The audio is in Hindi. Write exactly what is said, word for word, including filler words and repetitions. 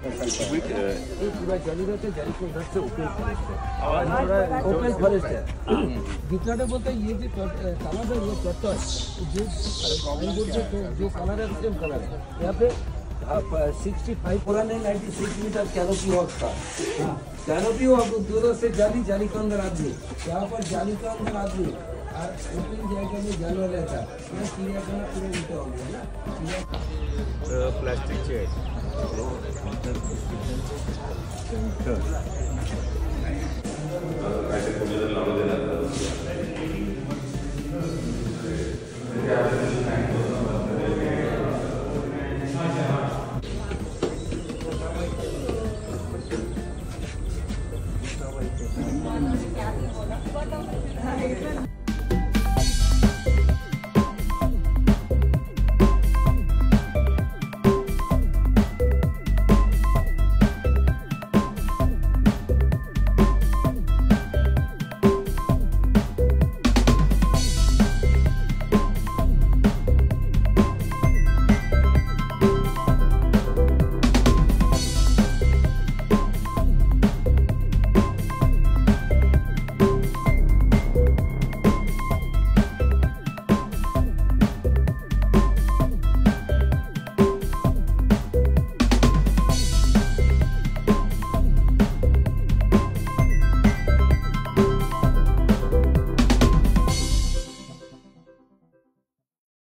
ये पूरा जाली रहता है, जाली को उधर से ओपन फॉरेस्ट है और ओपन फॉरेस्ट है। जितना बोलते हैं ये जो कलर है ये टर्टल जो जो जो कलर है सेम कलर है। यहाँ पे सिक्सटी फाइव पुराने ninety six metre canopy walk था। कैनोपी वॉक दूर से जाली, जाली के अंदर आदमी, यहाँ पर जाली के अंदर आदमी और ओपन जाएगा में जानवर रहता है। पूरा चिड़ियाखाना पूरा उल्टा हो गया ना। Plastic chair